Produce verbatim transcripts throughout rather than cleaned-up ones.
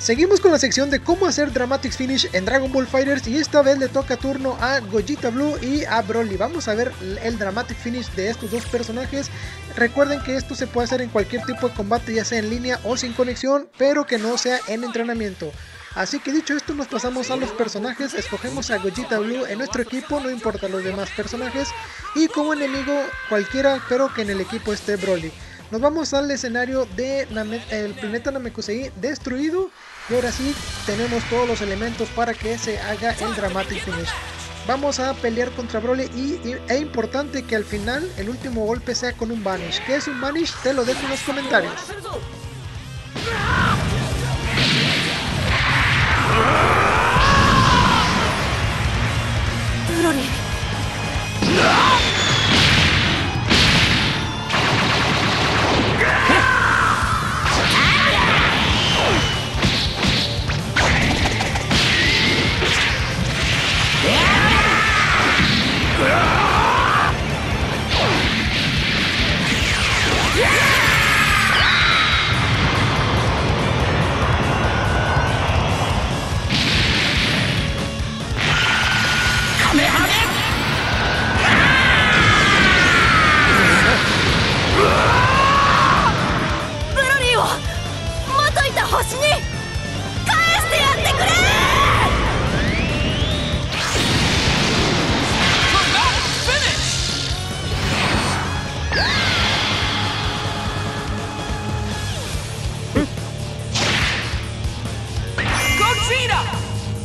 Seguimos con la sección de cómo hacer Dramatic Finish en Dragon Ball FighterZ y esta vez le toca turno a Gogeta Blue y a Broly. Vamos a ver el Dramatic Finish de estos dos personajes. Recuerden que esto se puede hacer en cualquier tipo de combate, ya sea en línea o sin conexión, pero que no sea en entrenamiento. Así que dicho esto, nos pasamos a los personajes. Escogemos a Gogeta Blue en nuestro equipo, no importa los demás personajes, y como enemigo cualquiera, pero que en el equipo esté Broly. Nos vamos al escenario del planeta Namekusei destruido. Y ahora sí, tenemos todos los elementos para que se haga el Dramatic Finish. Vamos a pelear contra Broly y, y es importante que al final el último golpe sea con un Vanish. ¿Qué es un Vanish? Te lo dejo en los comentarios. Broly.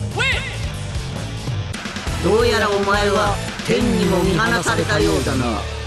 どうやらお前は天にも見放されたようだな。